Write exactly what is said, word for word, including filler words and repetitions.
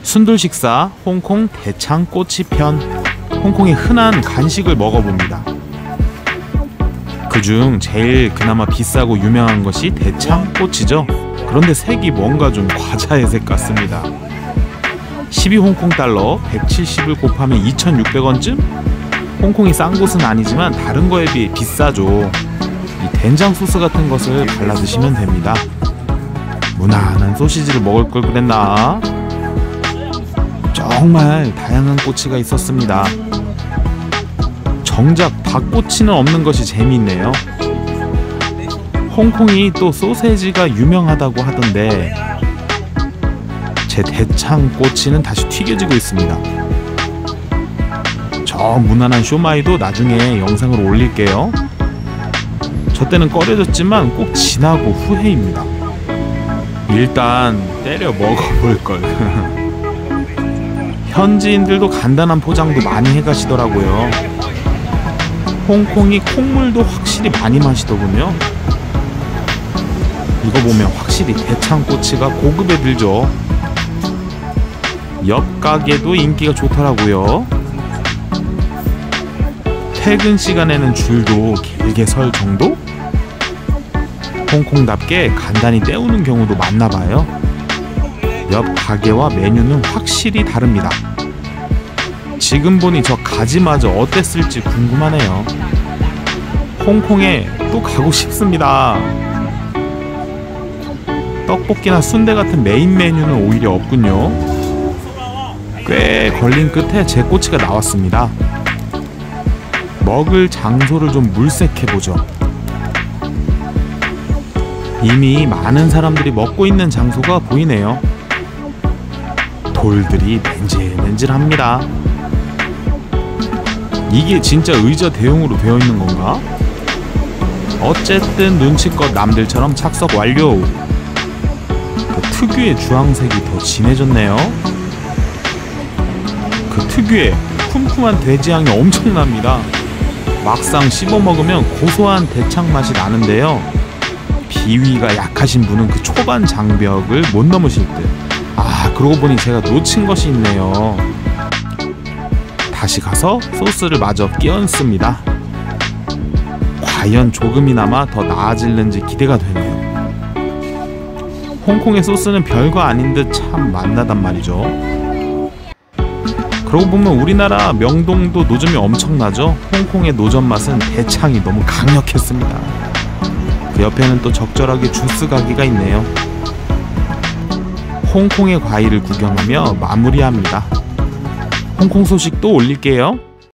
순돌 식사 홍콩 대창꼬치 편. 홍콩의 흔한 간식을 먹어봅니다. 그중 제일 그나마 비싸고 유명한 것이 대창꼬치죠. 그런데 색이 뭔가 좀 과자의 색 같습니다. 십이 홍콩 달러 백칠십을 곱하면 이천육백 원쯤? 홍콩이 싼 곳은 아니지만 다른 거에 비해 비싸죠. 이 된장 소스 같은 것을 발라 드시면 됩니다. 무난한 소시지를 먹을 걸 그랬나? 정말 다양한 꼬치가 있었습니다. 정작 닭꼬치는 없는 것이 재미있네요. 홍콩이 또 소세지가 유명하다고 하던데 제 대창꼬치는 다시 튀겨지고 있습니다. 저 무난한 쇼마이도 나중에 영상으로 올릴게요. 저 때는 꺼려졌지만 꼭 지나고 후회입니다. 일단 때려 먹어볼걸. 현지인들도 간단한 포장도 많이 해가시더라고요. 홍콩이 콩물도 확실히 많이 마시더군요. 이거 보면 확실히 대창꼬치가 고급에 들죠. 옆 가게도 인기가 좋더라고요. 퇴근 시간에는 줄도 길게 설 정도? 홍콩답게 간단히 때우는 경우도 많나봐요. 옆 가게와 메뉴는 확실히 다릅니다. 지금 보니 저 가지마저 어땠을지 궁금하네요. 홍콩에 또 가고 싶습니다. 떡볶이나 순대 같은 메인 메뉴는 오히려 없군요. 꽤 걸린 끝에 제 꼬치가 나왔습니다. 먹을 장소를 좀 물색해보죠. 이미 많은 사람들이 먹고 있는 장소가 보이네요. 돌들이 맨질맨질합니다. 이게 진짜 의자 대용으로 되어 있는 건가? 어쨌든 눈치껏 남들처럼 착석 완료. 그 특유의 주황색이 더 진해졌네요. 그 특유의 쿰쿰한 돼지향이 엄청납니다. 막상 씹어먹으면 고소한 대창 맛이 나는데요. 비위가 약하신 분은 그 초반 장벽을 못 넘으실 듯. 아, 그러고 보니 제가 놓친 것이 있네요. 다시 가서 소스를 마저 끼얹습니다. 과연 조금이나마 더 나아질는지 기대가 되네요. 홍콩의 소스는 별거 아닌 듯 참 맛나단 말이죠. 그러고 보면 우리나라 명동도 노점이 엄청나죠. 홍콩의 노점 맛은 대창이 너무 강력했습니다. 그 옆에는 또 적절하게 주스 가게가 있네요. 홍콩의 과일을 구경하며 마무리합니다. 홍콩 소식 또 올릴게요.